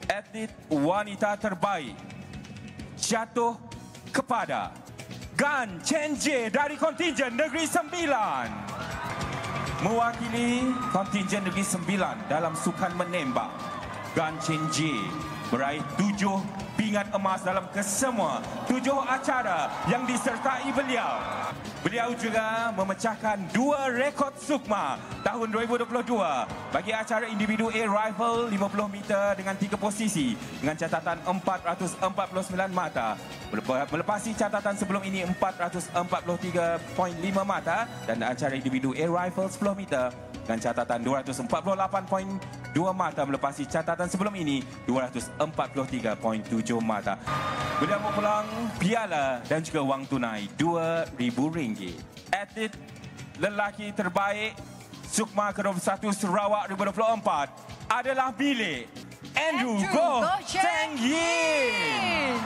Atlet wanita terbaik jatuh kepada Gan Chen Jie dari kontingen Negeri Sembilan. Mewakili kontingen Negeri Sembilan dalam sukan menembak, Gan Chen Jie meraih 7 pingat emas dalam kesemua 7 acara yang disertai beliau. Beliau juga memecahkan 2 rekod sukma tahun 2022 bagi acara individu air rifle 50 meter dengan 3 posisi dengan catatan 449 mata. Melepasi catatan sebelum ini 443.5 mata, dan acara individu air rifle 10 meter dengan catatan 248.2 mata melepasi catatan sebelum ini 243.7 mata. Beliau mempulang piala dan juga wang tunai RM2,000. Atlet lelaki terbaik Sukma ke-21 Sarawak 2024 adalah milik Andrew Goh Cheng Yin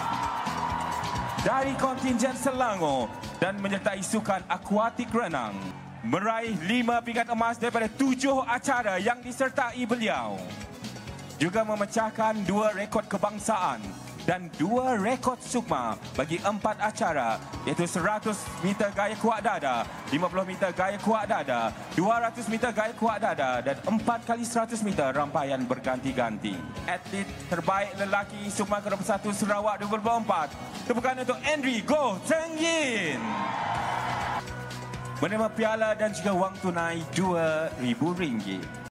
dari kontingen Selangor dan menyertai sukan akuatik renang. Meraih 5 pingat emas daripada 7 acara yang disertai beliau. Juga memecahkan 2 rekod kebangsaan dan 2 rekod sukma bagi 4 acara, iaitu 100 meter gaya kuat dada, 50 meter gaya kuat dada, 200 meter gaya kuat dada dan 4 kali 100 meter rampaian berganti-ganti. Atlet terbaik lelaki Sukma ke-21 Sarawak 2024. Tepukan untuk Andrew Goh Cheng Yin. Menerima piala dan juga wang tunai RM2,000.